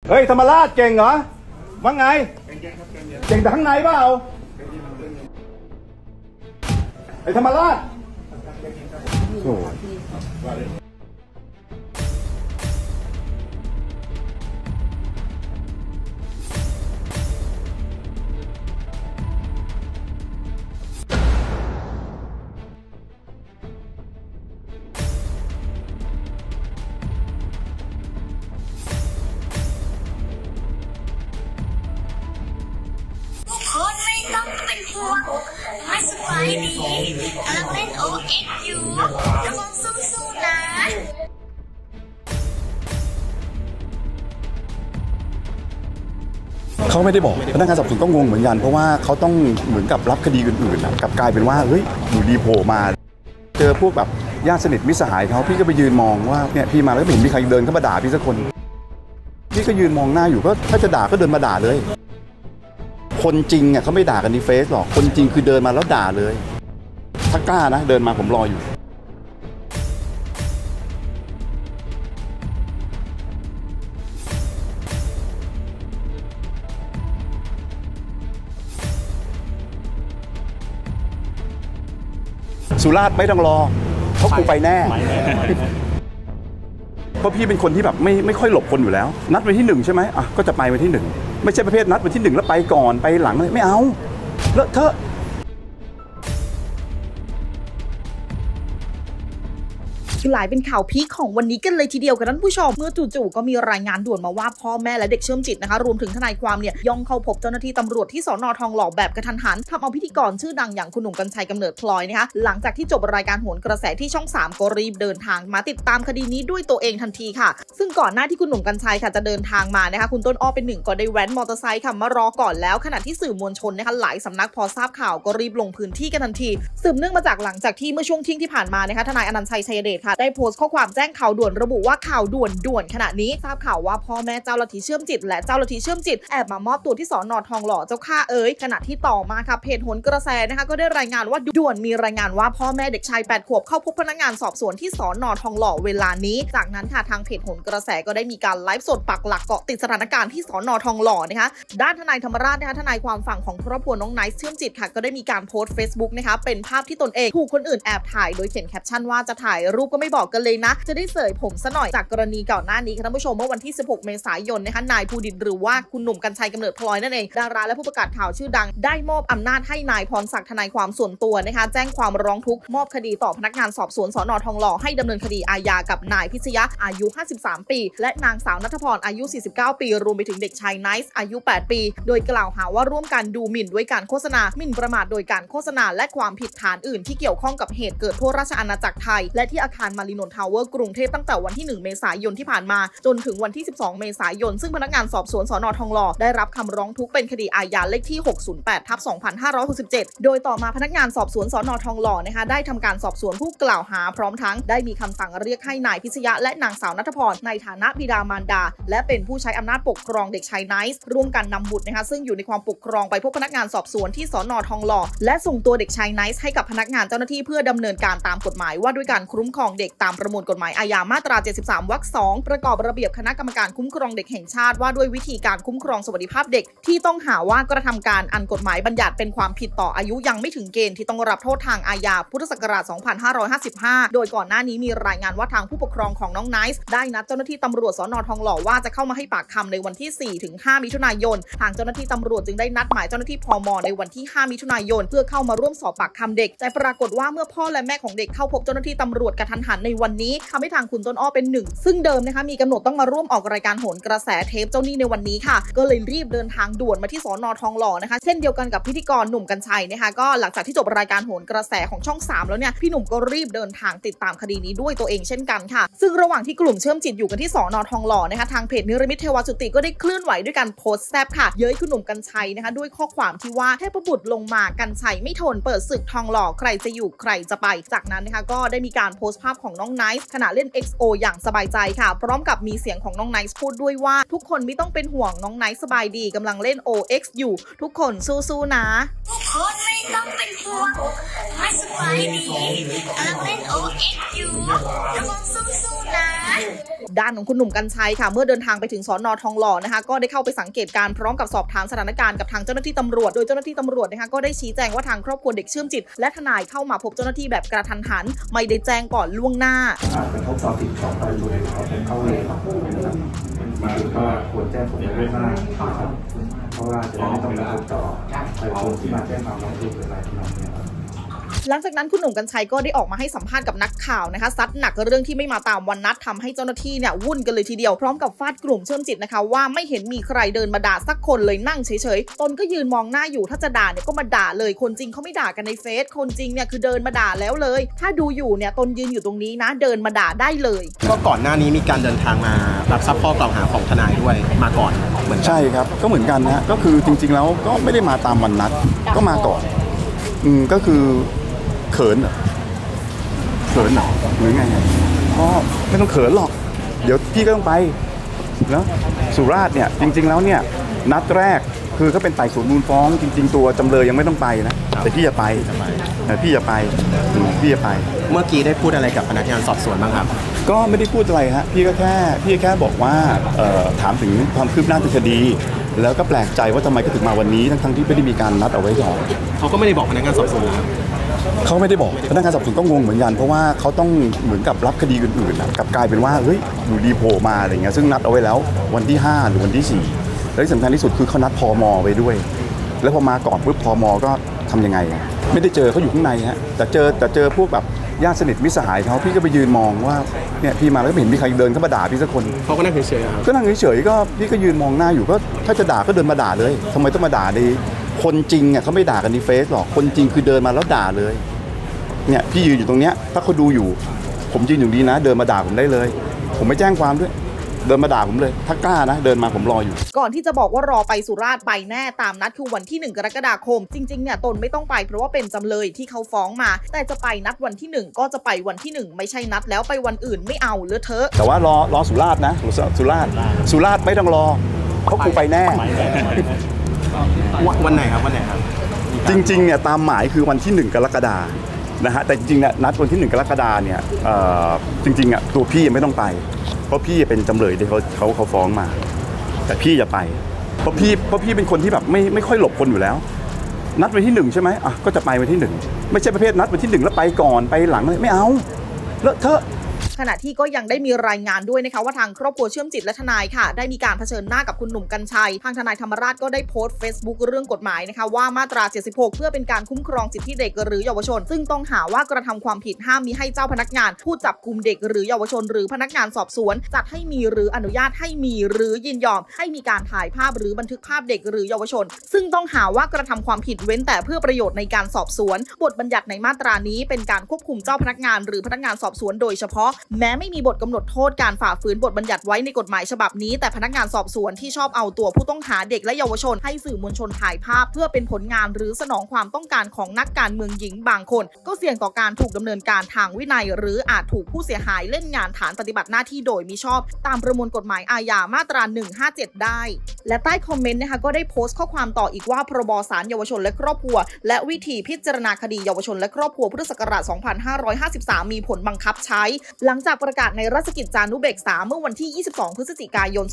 เฮ้ยธรรมราชเก่งเหรอว่าไงเก่งแต่ข้างในเปล่าไอ้ธรรมราชโอ้ไม่สบายดีกำลังเล่น OX อยู่ระวังสู้ๆนะเขาไม่ได้บอกพนักงานสอบสวนก็งงเหมือนกันเพราะว่าเขาต้องเหมือนกับรับคดีอื่นๆกับกลายเป็นว่าเฮ้ยอยู่ดีโผล่มาเจอพวกแบบญาติสนิทมิตรสหายเขาพี่ก็ไปยืนมองว่าเนี่ยพี่มาแล้วไม่เห็นมีใครเดินเข้ามาด่าพี่สักคนพี่ก็ยืนมองหน้าอยู่ก็ถ้าจะด่าก็เดินมาด่าเลยคนจริงอ่ะเขาไม่ด่ากันในเฟซหรอกคนจริงคือเดินมาแล้วด่าเลยถ้ากล้านะเดินมาผมรออยู่สุราษฎร์ไม่ต้องรอเพราะกูไปแน่เพราะพี่เป็นคนที่แบบไม่ค่อยหลบคนอยู่แล้วนัดวันที่1ใช่ไหมอ่ะก็จะไปวันที่1ไม่ใช่ประเภทนัดวันที่1แล้วไปก่อนไปหลังไม่เอาเลอะเทอะกลายเป็นข่าวพีคของวันนี้กันเลยทีเดียวกับท่านผู้ชมเมื่อจู่ๆก็มีรายงานด่วนมาว่าพ่อแม่และเด็กเชื่อมจิตนะคะรวมถึงทนายความเนี่ยย่องเข้าพบเจ้าหน้าที่ตำรวจที่สน.ทองหล่อแบบกระทันหันทำเอาพิธีกรชื่อดังอย่างคุณหนุ่มกรรชัยกำเนิดพลอยนะคะหลังจากที่จบรายการโหนกระแสที่ช่อง3ก็รีบเดินทางมาติดตามคดีนี้ด้วยตัวเองทันทีค่ะซึ่งก่อนหน้าที่คุณหนุ่มกรรชัยค่ะจะเดินทางมานะคะคุณต้นอ้อเป็นหนึ่งก็ได้แว้นมอเตอร์ไซค์ค่ะมารอก่อนแล้วขณะที่สื่อมวลชนนะคะหลายสำนักพอทราบข่าวก็รีบลงพื้นที่กันทันทีสืบเนื่องมาจากหลังจากที่เมื่อช่วงเที่ยงที่ผ่านมานะคะทนายอนันต์ชัยชัยเดชค่ะได้โพสต์ข้อความแจ้งข่าวด่วนระบุว่าข่าวด่วนขณะนี้ทราบข่าวว่าพ่อแม่เจ้าลัทธิเชื่อมจิตและเจ้าลัทธิเชื่อมจิตแอบมามอบตัวที่สน.ทองหล่อเจ้าข้าขณะที่ต่อมาค่ะเพจโหนกระแสนะคะก็ได้รายงานว่าด่วนมีรายงานว่าพ่อแม่เด็กชาย8 ขวบเข้าพบพนักงานสอบสวนที่สน.ทองหล่อเวลานี้จากนั้นค่ะทางเพจโหนกระแสก็ได้มีการไลฟ์สดปักหลักเกาะติดสถานการณ์ที่สน.ทองหล่อนะคะด้านทนายธรรมราชนะคะทนายความฝั่งของครอบครัวน้องไนซ์เชื่อมจิตค่ะก็ได้มีการโพสต์ Facebook นะคะเป็นภาพที่ตนเองถูกคนอื่นแอบถ่ายโดยเขียนแคปชั่นว่าจะถ่ายรูปก็ไม่บอกกันเลยนะจะได้เสยผมซะหน่อยจากกรณีก่อนหน้านี้ค่ะท่านผู้ชมเมื่อวันที่16 เมษายนนะคะนายภูดินหรือว่าคุณหนุ่มกรรชัยกำเนิดพลอยนั่นเองดาราและผู้ประกาศข่าวชื่อดังได้มอบอำนาจให้นายพรศักดิ์ทนายความส่วนตัวนะคะแจ้งความร้องทุกข์มอบคดีต่อพนักงานสอบสวนสน.ทองหล่อให้ดำเนินคดีอาญากับนายพิชยะอายุ53 ปีและนางสาวณัฐพรอายุ49 ปีรวมไปถึงเด็กชายไนซ์อายุ8 ปีโดยกล่าวหาว่าร่วมกันดูหมิ่นด้วยการโฆษณาหมิ่นประมาทโดยการโฆษณาและความผิดฐานอื่นที่เกี่ยวข้องกับเหตุเกิดทั่วราชอาณาจักรไทยและที่อาคารมารีนนท์ทาวเวอร์กรุงเทพตั้งแต่วันที่1 เมษายนที่ผ่านมาจนถึงวันที่12 เมษายนซึ่งพนักงานสอบสวนสน.ทองหล่อได้รับคำร้องทุกข์เป็นคดีอาญาเลขที่608/2567โดยต่อมาพนักงานสอบสวนสน.ทองหล่อนะคะได้ทำการสอบสวนผู้กล่าวหาพร้อมทั้งได้มีคำสั่งเรียกให้นายพิชยะและนางสาวณัฐพรในฐานะบิดามารดาและเป็นผู้ใช้อำนาจปกครองเด็กชายไนซ์ร่วมกันนำบุตรนะคะซึ่งอยู่ในความปกครองไปพบพนักงานสอบสวนที่สน.ทองหล่อและส่งตัวเด็กชายไนซ์ให้กับพนักงานเจ้าหน้าที่เพื่อดำเนินการตามกฎหมายว่าด้วยการคุ้มครองเด็กตามประมวลกฎหมายอาญามาตรา73 วรรค 2ประกอบระเบียบคณะกรรมการคุ้มครองเด็กแห่งชาติว่าด้วยวิธีการคุ้มครองสวัสดิภาพเด็กที่ต้องหาว่ากระทำการอันกฎหมายบัญญัติเป็นความผิดต่ออายุยังไม่ถึงเกณฑ์ที่ต้องรับโทษทางอาญาพุทธศักราช 2555 โดยก่อนหน้านี้มีรายงานว่าทางผู้ปกครองของน้องไนซ์ได้นัดเจ้าหน้าที่ตำรวจสน.ทองหล่อว่าจะเข้ามาให้ปากคำในวันที่ 4-5 มิถุนายนทางเจ้าหน้าที่ตำรวจจึงได้นัดหมายเจ้าหน้าที่พม.ในวันที่ 5 มิถุนายนเพื่อเข้ามาร่วมสอบปากคำเด็กแต่ปรากฏว่าเมื่อพ่อและแม่ของเด็กเข้าพบเจ้าหน้าที่ตำรวจกระทันหันในวันนี้ทำให้ทางคุณต้นอ้อเป็นหนึ่งซึ่งเดิมนะคะมีกำหนดต้องมาร่วมออกรายการโหนกระแสเทปเจ้าหนี้ในวันนี้ค่ะก็เลยรีบเดินทางด่วนมาที่สน.ทองหล่อนะคะเช่นเดียวกันกับพิธีกรหนุ่มกรรชัยนะคะก็หลังจากที่จบรายการโหนกระแสของช่อง3แล้วเนี่ยพี่หนุ่มก็รีบเดินทางติดตามคดีนี้ด้วยตัวเองเช่นกันค่ะซึ่งระหว่างที่กลุ่มเชื่อมจิตอยู่กันที่สน.ทองหล่อนะคะทางเพจนิรมิตเทวจุติก็ได้เคลื่อนไหวด้วยการโพสต์แซบค่ะเย้ยคุณหนุ่มกรรชัยนะคะด้วยข้อความที่ว่าเทพบุตรลงมากรรชัยไม่ทนเปิดศึกทองหล่อใครจะอยู่ใครจะไปจากนั้นนะคะก็ได้มีการโพสต์ภาพของน้องไนซ์ขณะเล่น XO อย่างสบายใจค่ะพร้อมกับมีเสียงของน้องไนซ์พูดด้วยว่าทุกคนไม่ต้องเป็นห่วงน้องไนซ์สบายดีกำลังเล่น OX อยู่ทุกคนสู้ๆนะทุกคนไม่ต้องเป็นห่วงไม่สบายดีกำลังเล่น OX อยู่ระวังสู้ๆนะด้านของคุณหนุ่มกรรชัยค่ะเมื่อเดินทางไปถึงสน.ทองหล่อนะคะก็ได้เข้าไปสังเกตการพร้อมกับสอบถามสถานการณ์กับทางเจ้าหน้าที่ตำรวจโดยเจ้าหน้าที่ตำรวจนะคะก็ได้ชี้แจงว่าทางครอบครัวเด็กเชื่อมจิตและทนายเข้ามาพบเจ้าหน้าที่แบบกระทันหันไม่ได้แจ้งก่อนล่วงหน้ากระทบต่อสิทธิของประชาชนเขาเป็นเข้าเลยครับมาก็ควรแจ้งผมล่วงหน้าครับเพราะว่าจะได้ไม่ต้องกระทบต่อประชาชนที่มาแจ้งความร้องทุกข์หรืออะไรที่เราเนี่ยครับหลังจากนั้นคุณหนุ่มกรรชัยก็ได้ออกมาให้สัมภาษณ์กับนักข่าวนะคะซัดหนักเรื่องที่ไม่มาตามวันนัดทำให้เจ้าหน้าที่เนี่ยวุ่นกันเลยทีเดียวพร้อมกับฟาดกลุ่มเชื่อมจิตนะคะว่าไม่เห็นมีใครเดินมาด่าสักคนเลยนั่งเฉยๆตนก็ยืนมองหน้าอยู่ถ้าจะด่าเนี่ยก็มาด่าเลยคนจริงเขาไม่ด่ากันในเฟซคนจริงเนี่ยคือเดินมาด่าแล้วเลยถ้าดูอยู่เนี่ยตนยืนอยู่ตรงนี้นะเดินมาด่าได้เลยก็ก่อนหน้านี้มีการเดินทางมารับทราบข้อกล่าวหาของทนายด้วยมาก่อนเหมือนใช่ครับก็เหมือนกันนะก็คือจริงๆแล้วก็ไม่ได้มาตามวันนัดก็มาก่อนก็คือเขินเหรอหรือไงก็ไม่ต้องเขินหรอกเดี๋ยวพี่ก็ต้องไปนะสุราษฎร์เนี่ยจริงๆแล้วเนี่ยนัดแรกคือเขาเป็นไต่สวนมูลฟ้องจริงๆตัวจำเลยยังไม่ต้องไปนะแต่พี่จะไปพี่จะไปเมื่อกี้ได้พูดอะไรกับพนักงานสอบสวนบ้างครับก็ไม่ได้พูดอะไรฮะพี่แค่บอกว่าถามถึงความคืบหน้าทางคดีแล้วก็แปลกใจว่าทำไมก็ถึงมาวันนี้ทั้งที่ไม่ได้มีการนัดเอาไว้ก่อนเขาก็ไม่ได้บอกพนักงานสอบสวนเขาไม่ได้บอกพนักงานสอบสวนก็งงเหมือนกันเพราะว่าเขาต้องเหมือนกับรับคดีอื่นๆกลับกลายเป็นว่าเฮ้ยอยู่ดีโผล่มาอะไรเงี้ยซึ่งนัดเอาไว้แล้ววันที่5หรือวันที่4และที่สำคัญที่สุดคือเขานัดพม.ไปด้วยแล้วพอมาก่อนปุ๊บพม.ก็ทำยังไงไม่ได้เจอเขาอยู่ข้างในฮะแต่เจอพวกแบบญาติสนิทมิตรสหายเขาพี่ก็ไปยืนมองว่าเนี่ยพี่มาแล้วไม่เห็นมีใครเดินเข้ามาด่าพี่สักคนเขาก็นั่งเฉยๆก็นั่งเฉยๆก็พี่ก็ยืนมองหน้าอยู่ก็ถ้าจะด่าก็เดินมาด่าเลยทำไมต้องมาด่าในคนจริงเขาไม่ด่ากันในเฟซหรอกคนจริงคือเดินมาแล้วด่าเลยเนี่ยพี่ยืนอยู่ตรงเนี้ยถ้าเขาดูอยู่ผมยืนอยู่ดีนะเดินมาด่าผมได้เลยผมไม่แจ้งความด้วยเดินมาด่าผมเลยถ้ากล้านะเดินมาผมรออยู่ก่อนที่จะบอกว่ารอไปสุราษฎร์ไปแน่ตามนัดคือวันที่1 กรกฎาคมจริงๆเนี่ยตนไม่ต้องไปเพราะว่าเป็นจำเลยที่เขาฟ้องมาแต่จะไปนัดวันที่1ก็จะไปวันที่1ไม่ใช่นัดแล้วไปวันอื่นไม่เอาเลอะเทอะแต่ว่ารอสุราษฎร์นะสุราษฎร์ไม่ต้องรอเขาคงไปแน่วันไหนครับจริงๆเนี่ยตามหมายคือวันที่1 กรกฎานะฮะแต่จริงๆเนี่ยนัดวันที่1 กรกฎาเนี่ยจริงๆตัวพี่ยังไม่ต้องไปเพราะพี่เป็นจำเลยที่เขาฟ้องมาแต่พี่จะไปเพราะพี่เป็นคนที่แบบไม่ค่อยหลบคนอยู่แล้วนัดวันที่1ใช่ไหมก็จะไปวันที่1ไม่ใช่ประเภทนัดวันที่1แล้วไปก่อนไปหลังไม่เอาเลอะเทอะขณะที่ก็ยังได้มีรายงานด้วยนะคะว่าทางครอบครัวเชื่อมจิตและทนายค่ะได้มีการเผชิญหน้ากับคุณหนุ่มกรรชัยทางทนายธรรมราชก็ได้โพสต์ Facebook เรื่องกฎหมายนะคะว่ามาตรา76เพื่อเป็นการคุ้มครองสิทธิเด็กหรือเยาวชนซึ่งต้องหาว่ากระทำความผิดห้ามมิให้เจ้าพนักงานผู้จับกุมเด็กหรือเยาวชนหรือพนักงานสอบสวนจัดให้มีหรืออนุญาตให้มีหรือยินยอมให้มีการถ่ายภาพหรือบันทึกภาพเด็กหรือเยาวชนซึ่งต้องหาว่ากระทำความผิดเว้นแต่เพื่อประโยชน์ในการสอบสวนบทบัญญัติในมาตรานี้เป็นการควบคุมเจ้าพนักงานหรือพนักงานสอบสวนโดยเฉพาะแม้ไม่มีบทกำหนดโทษการฝ่าฝืนบทบัญญัติไว้ในกฎหมายฉบับนี้แต่พนักงานสอบสวนที่ชอบเอาตัวผู้ต้องหาเด็กและเยาวชนให้สื่อมวลชนถ่ายภาพเพื่อเป็นผลงานหรือสนองความต้องการของนักการเมืองหญิงบางคนก็เสี่ยงต่อการถูกดำเนินการทางวินัยหรืออาจถูกผู้เสียหายเล่นงานฐานปฏิบัติหน้าที่โดยมิชอบตามประมวลกฎหมายอาญามาตรา157ได้และใต้คอมเมนต์นะคะก็ได้โพสต์ข้อความต่ออีกว่าพรบศาลเยาวชนและครอบครัวและวิธีพิจารณาคดีเยาวชนและครอบครัวพุทธศักราช2553มีผลบังคับใช้หลังจากประกาศในราชกิจจานุเบกษาเมื่อวันที่22พฤศจิกายน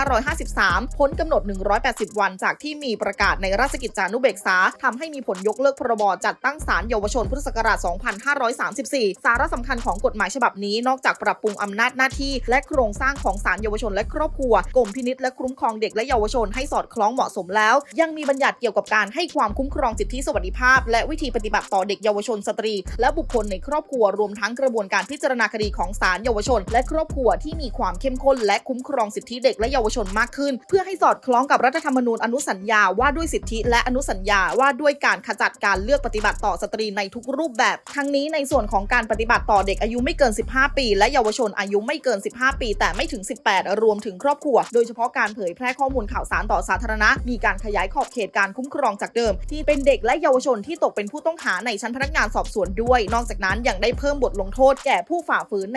2553พ้นกำหนด180วันจากที่มีประกาศในราชกิจจานุเบกษาทำให้มีผลยกเลิกพรบจัดตั้งศาลเยาวชนพุทธศักราช2534สาระสำคัญของกฎหมายฉบับนี้นอกจากปรับปรุงอำนาจหน้าที่และโครงสร้างของศาลเยาวชนและครอบครัวกรมพินิจและคุ้มครองเด็กและเยาวชนให้สอดคล้องเหมาะสมแล้วยังมีบัญญัติเกี่ยวกับการให้ความคุ้มครองสิทธิสวัสดิภาพและวิธีปฏิบัติต่อเด็กเยาวชนสตรีและบุคคลในครอบครัวรวมทั้งกระบวนการพิจารณาคดีของศาลเยาวชนและครอบครัวที่มีความเข้มข้นและคุ้มครองสิทธิเด็กและเยาวชนมากขึ้นเพื่อให้สอดคล้องกับรัฐธรรมนูญอนุสัญญาว่าด้วยสิทธิและอนุสัญญาว่าด้วยการขจัดการเลือกปฏิบัติต่อสตรีในทุกรูปแบบทั้งนี้ในส่วนของการปฏิบัติต่อเด็กอายุไม่เกิน15ปีและเยาวชนอายุไม่เกิน15ปีแต่ไม่ถึง18รวมถึงครอบครัวโดยเฉพาะการเผยแพร่ข้อมูลข่าวสารต่อสาธารณะมีการขยายขอบเขตการคุ้มครองจากเดิมที่เป็นเด็กและเยาวชนที่ตกเป็นผู้ต้องหาในชั้นพนักงานสอบสวนด้วยนอกจากนั้นยังได้เพิ่มบทลงโทษแก่ผู้ฝ่าฝืนใน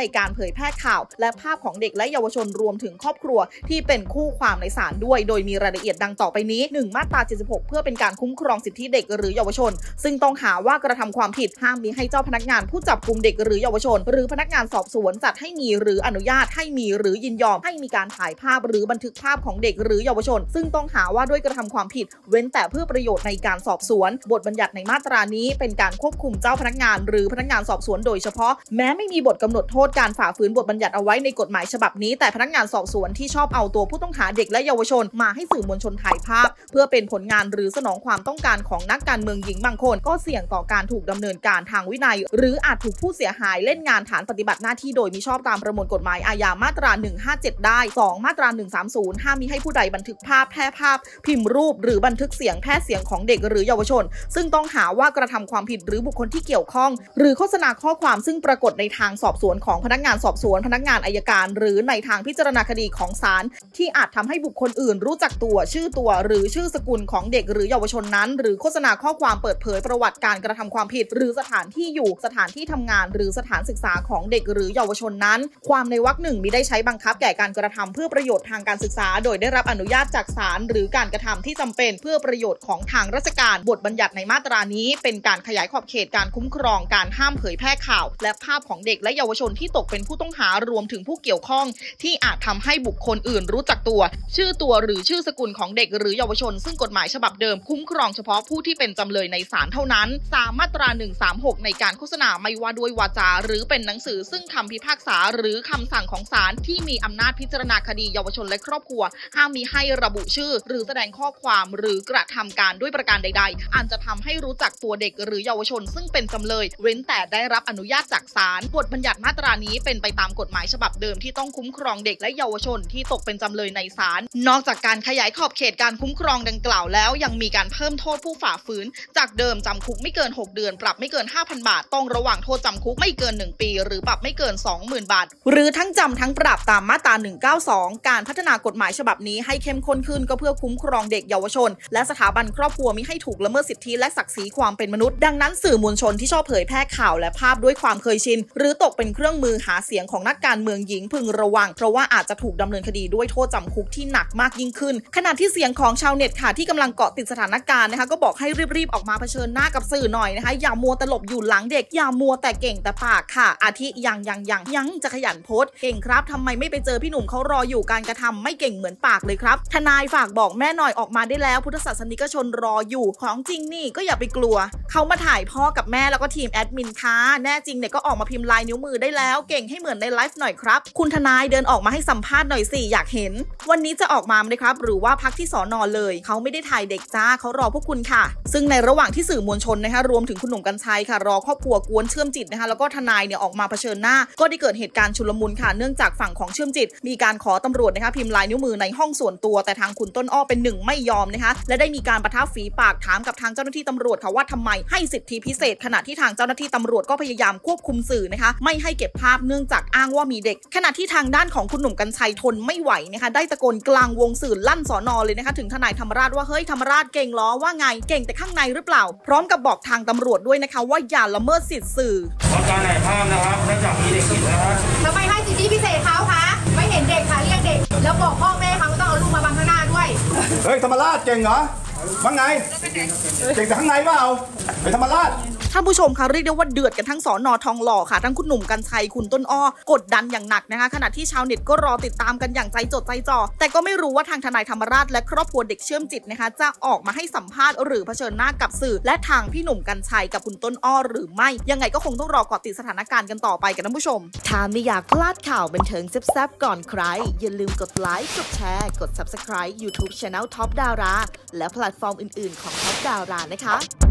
การเผยแพร่ข่าวและภาพของเด็กและเยาวชนรวมถึงครอบครัวที่เป็นคู่ความในศาลด้วยโดยมีรายละเอียดดังต่อไปนี้ 1. มาตรา 76 เพื่อเป็นการคุ้มครองสิทธิเด็กหรือเยาวชนซึ่งต้องหาว่ากระทำความผิดห้ามมิให้เจ้าพนักงานผู้จับกุมเด็กหรือเยาวชนหรือพนักงานสอบสวนจัดให้มีหรืออนุญาตให้มีหรือยินยอมให้มีการถ่ายภาพหรือบันทึกภาพของเด็กหรือเยาวชนซึ่งต้องหาว่าด้วยกระทำความผิดเว้นแต่เพื่อประโยชน์ในการสอบสวนบทบัญญัติในมาตรานี้เป็นการควบคุมเจ้าพนักงานหรือพนักงานสอบสวนโดยเฉพาะแม้ไม่มีบทกำหนดโทษการฝ่าฝืนบทบัญญัติเอาไว้ในกฎหมายฉบับนี้แต่พนักงานสอบสวนที่ชอบเอาตัวผู้ต้องหาเด็กและเยาวชนมาให้สื่อมวลชนถ่ายภาพเพื่อเป็นผลงานหรือสนองความต้องการของนักการเมืองหญิงบางคนก็เสี่ยงต่อการถูกดำเนินการทางวินัยหรืออาจถูกผู้เสียหายเล่นงานฐานปฏิบัติหน้าที่โดยมิชอบตามประมวลกฎหมายอาญามาตรา 157 ได้ 2. มาตรา 130 ห้ามมิให้ผู้ใดบันทึกภาพแพร่ภาพพิมพ์รูปหรือบันทึกเสียงแพร่เสียงของเด็กหรือเยาวชนซึ่งต้องหาว่ากระทำความผิดหรือบุคคลที่เกี่ยวข้องหรือโฆษณาข้อความซึ่งปรากฏในทางสอบสวนของพนักงานสอบสวนพนักงานอัยการหรือในทางพิจารณาคดีของศาลที่อาจทำให้บุคคลอื่นรู้จักตัวชื่อตัวหรือชื่อสกุลของเด็กหรือเยาวชนนั้นหรือโฆษณาข้อความเปิดเผยประวัติการกระทำความผิดหรือสถานที่อยู่สถานที่ทำงานหรือสถานศึกษาของเด็กหรือเยาวชนนั้นความในวรรคหนึ่งมิได้ใช้บังคับแก่การกระทำเพื่อประโยชน์ทางการศึกษาโดยได้รับอนุญาตจากศาลหรือการกระทำที่จำเป็นเพื่อประโยชน์ของทางราชการบทบัญญัติในมาตรานี้เป็นการขยายขอบเขตการคุ้มครองการห้ามเผยแพร่ข่าวและภาพของเด็กและเยาวชนที่ตกเป็นผู้ต้องหารวมถึงผู้เกี่ยวข้องที่อาจทำให้บุคคลอื่นรู้จักตัวชื่อตัวหรือชื่อสกุลของเด็กหรือเยาวชนซึ่งกฎหมายฉบับเดิมคุ้มครองเฉพาะผู้ที่เป็นจำเลยในศาลเท่านั้น 3. มาตรา 136 ในการโฆษณาไม่ว่าด้วยวาจาหรือเป็นหนังสือซึ่งคำพิพากษาหรือคำสั่งของศาลที่มีอำนาจพิจารณาคดีเยาวชนและครอบครัวห้ามมีให้ระบุชื่อหรือแสดงข้อความหรือกระทำการด้วยประการใดๆอันจะทำให้รู้จักตัวเด็กหรือเยาวชนซึ่งเป็นจำเลยเว้นแต่ได้รับอนุญาตจากศาลบทบัญญัติมาตรานี้เป็นไปตามกฎหมายฉบับเดิมที่ต้องคุ้มครองเด็กและเยาวชนที่ตกเป็นจำเลยในศาลนอกจากการขยายขอบเขตการคุ้มครองดังกล่าวแล้วยังมีการเพิ่มโทษผู้ฝ่าฝืนจากเดิมจำคุกไม่เกิน6เดือนปรับไม่เกิน 5,000 บาทต้องระหว่างโทษจำคุกไม่เกิน1ปีหรือปรับไม่เกิน 20,000 บาทหรือทั้งจำทั้งปรับตามมาตรา 192 การพัฒนากฎหมายฉบับนี้ให้เข้มข้นขึ้นก็เพื่อคุ้มครองเด็กเยาวชนและสถาบันครอบครัวมิให้ถูกละเมิดสิทธิและศักดิ์ศรีความเป็นมนุษย์ดังนั้นสื่อมวลชนที่ชอบเผยแพร่ข่าวและภาพด้วยความเคยชินหรือตกเป็นเครื่องมือหาเสียงของนักการเมืองหญิงพึงระวังเพราะว่าอาจจะถูกดำเนินคดีด้วยโทษจำคุกที่หนักมากยิ่งขึ้นขณะที่เสียงของชาวเน็ตค่ะที่กำลังเกาะติดสถานการณ์นะคะก็บอกให้รีบๆออกมาเผชิญหน้ากับสื่อหน่อยนะคะอย่ามัวแต่หลบอยู่หลังเด็กอย่ามัวแต่เก่งแต่ปากค่ะอาทิยังจะขยันโพสต์เก่งครับทำไมไม่ไปเจอพี่หนุ่มเขารออยู่การกระทำไม่เก่งเหมือนปากเลยครับทนายฝากบอกแม่หน่อยออกมาได้แล้วพุทธศาสนิกชนรออยู่ของจริงนี่ก็อย่าไปกลัวเขามาถ่ายพ่อกับแม่แล้วก็ทีมแอดมินค่ะแน่จริงเนี่ยก็ออกมาพิมพ์ลายนิ้วมือได้แล้วเก่งให้เหมือนในไลฟ์หน่อยครับคุณทนายเดินออกมาให้สัมภาษณ์หน่อยสิอยากเห็นวันนี้จะออกมาไหมครับหรือว่าพักที่สน.เลยเขาไม่ได้ถ่ายเด็กจ้าเขารอพวกคุณค่ะซึ่งในระหว่างที่สื่อมวลชนนะคะรวมถึงคุณหนุ่มกรรชัยค่ะรอครอบครัวกวนเชื่อมจิตนะคะแล้วก็ทนายเนี่ยออกมาเผชิญหน้าก็ได้เกิดเหตุการณ์ชุลมุนค่ะเนื่องจากฝั่งของเชื่อมจิตมีการขอตำรวจนะคะพิมพ์ลายนิ้วมือในห้องส่วนตัวแต่ทางคุณต้นอ้อเป็นหนึ่งไม่ยอมนะคะและได้มีการปะทะฝีปากถามกับทางเจ้าหน้าที่ตำรวจค่ะว่าทำไมให้สิทธิพิเศษขณะที่ทางเจ้าหน้าที่ตำรวจก็พยายามควบคุมสื่อนะคะไม่ให้เก็บภาพเนื่องจากอ้างว่ามีเด็กขณะที่ทางด้านของคุณหนุ่มกรรชัยทนไม่ไหวนะคะได้ตะโกนกลางวงสื่อลั่นสน.เลยนะคะถึงทนายธรรมราชว่าเฮ้ยธรรมราชเก่งล้อว่าไงเก่งแต่ข้างในหรือเปล่าพร้อมกับบอกทางตำรวจด้วยนะคะว่าอย่าละเมิดสิทธิสื่อการถ่ายภาพนะครับเนื่องจากมีเด็กติดนะครับทำไมให้สิทธิพิเศษเขาคะไม่เห็นเด็กค่ะเรียกเด็กแล้วบอกพ่อแม่เขาต้องเอาลูกมาบังข้างหน้าด้วยเฮ้ยธรรมราชเก่งเหรอว่าไงเก่งแต่ข้างในเปล่าไปธรรมราชท่านผู้ชมคะเรียกได้ว่าเดือดกันทั้งสน.ทองหล่อค่ะทั้งคุณหนุ่มกรรชัยคุณต้นอ้อกดดันอย่างหนักนะคะขณะที่ชาวเน็ตก็รอติดตามกันอย่างใจจดใจจ่อแต่ก็ไม่รู้ว่าทางทนายธรรมราชและครอบครัวเด็กเชื่อมจิตนะคะจะออกมาให้สัมภาษณ์หรือเผชิญหน้ากับสื่อและทางพี่หนุ่มกรรชัยกับคุณต้นอ้อหรือไม่ยังไงก็คงต้องรอเกาะติดสถานการณ์กันต่อไปกันท่านผู้ชมถ้าไม่อยากพลาดข่าวบันเทิงแซ่บๆก่อนใครอย่าลืมกดไลค์กดแชร์กด Subscribe YouTube Channel Top Dara และแพลตฟอร์มอื่นๆของ Top Dara นะคะ